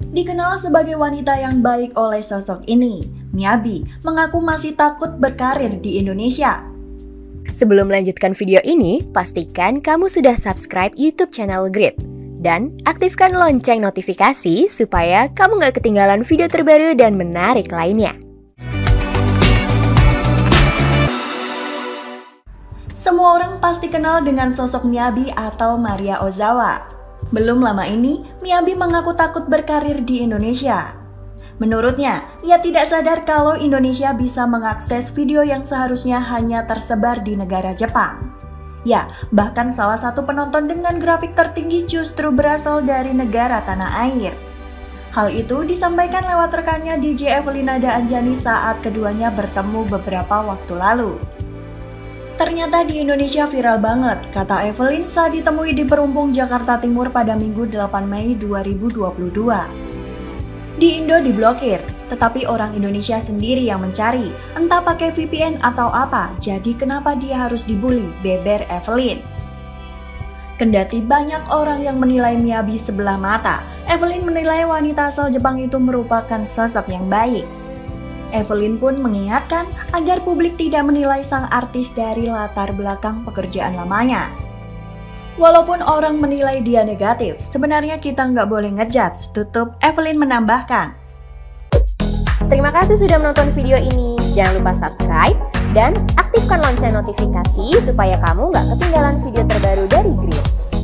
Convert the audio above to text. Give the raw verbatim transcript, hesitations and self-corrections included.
Dikenal sebagai wanita yang baik oleh sosok ini, Miyabi mengaku masih takut berkarir di Indonesia. Sebelum melanjutkan video ini, pastikan kamu sudah subscribe YouTube channel Grit dan aktifkan lonceng notifikasi supaya kamu nggak ketinggalan video terbaru dan menarik lainnya. Semua orang pasti kenal dengan sosok Miyabi atau Maria Ozawa. Belum lama ini, Miyabi mengaku takut berkarir di Indonesia. Menurutnya, ia tidak sadar kalau Indonesia bisa mengakses video yang seharusnya hanya tersebar di negara Jepang. Ya, bahkan salah satu penonton dengan grafik tertinggi justru berasal dari negara tanah air. Hal itu disampaikan lewat rekannya D J Evelyn Nada Anjani saat keduanya bertemu beberapa waktu lalu. Ternyata di Indonesia viral banget, kata Evelyn saat ditemui di Perumpung, Jakarta Timur pada Minggu delapan Mei dua ribu dua puluh dua. Di Indo diblokir, tetapi orang Indonesia sendiri yang mencari, entah pakai V P N atau apa, jadi kenapa dia harus dibully, beber Evelyn. Kendati banyak orang yang menilai Miyabi sebelah mata, Evelyn menilai wanita asal Jepang itu merupakan sosok yang baik. Evelyn pun mengingatkan agar publik tidak menilai sang artis dari latar belakang pekerjaan lamanya. Walaupun orang menilai dia negatif, sebenarnya kita nggak boleh ngejudge, tutup Evelyn menambahkan. Terima kasih sudah menonton video ini. Jangan lupa subscribe dan aktifkan lonceng notifikasi supaya kamu nggak ketinggalan video terbaru dari Grit.